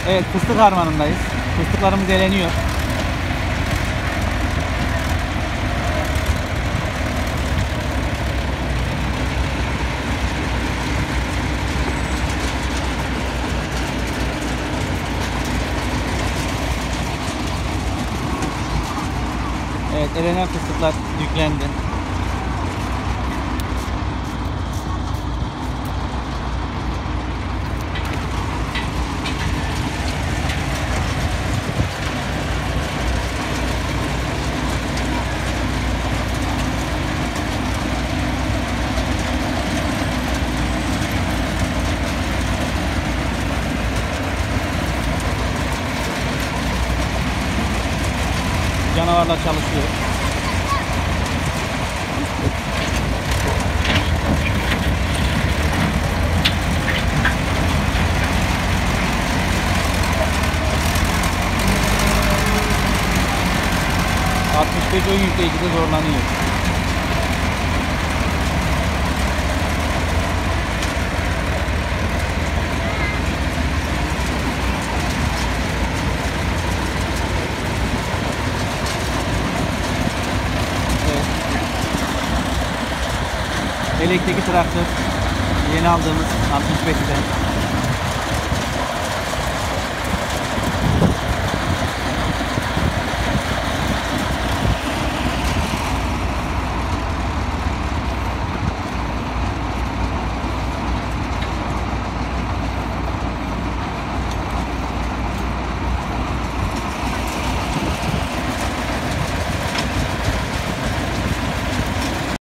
Evet, fıstık harmanındayız. Fıstıklarımız eleniyor. Evet, elenen fıstıklar yüklendi. Canavarlar çalışıyor. ...65 oyun yükleyicide zorlanıyor. Elektrikli traktör, yeni aldığımız 65'te.